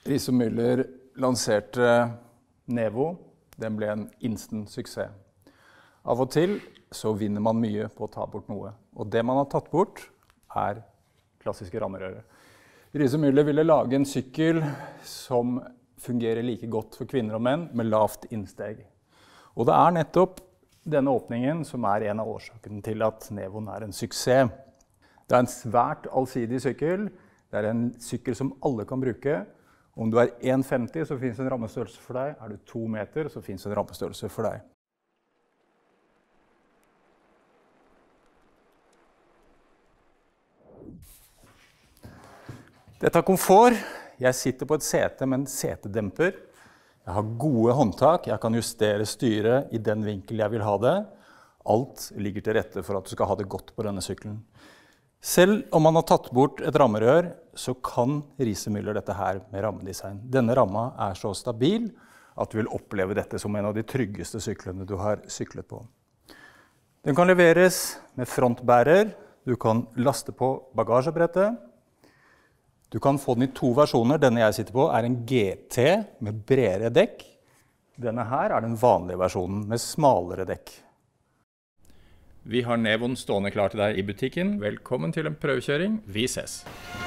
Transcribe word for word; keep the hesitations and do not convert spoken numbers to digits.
Riise og Müller lanserte Nevo. Den ble en instant suksess. Av og til så vinner man mye på å ta bort noe. Og det man har tatt bort er klassiske rammerører. Riise og Müller ville lage en sykkel som fungerer like godt for kvinner og menn med lavt innsteg. Og det er nettopp denne åpningen som er en av årsakene til at Nevoen er en suksess. Det er en svært allsidig sykkel. Det er en sykkel som alle kan bruke. Om du er en komma femti så finnes en rammestørrelse for deg. Er du to meter så finnes en rammestørrelse for deg. Dette er komfort. Jeg sitter på et sete med en setedemper. Jeg har gode håndtak. Jeg kan justere styret i den vinkel jeg vil ha det. Alt ligger til rette for at du skal ha det godt på denne sykkelen. Selv om man har tatt bort et rammerør, så kan Riise og Müller dette her med rammedesign. Denne ramma er så stabil at du vil oppleve dette som en av de tryggeste syklene du har syklet på. Den kan leveres med frontbærer. Du kan laste på bagasjebrettet. Du kan få den i to versjoner. Denne jeg sitter på er en G T med bredere dekk. Denne her er den vanlige versjonen med smalere dekk. Vi har Nevoen stående klar til deg i butikken. Velkommen til en prøvekjøring. Vi ses!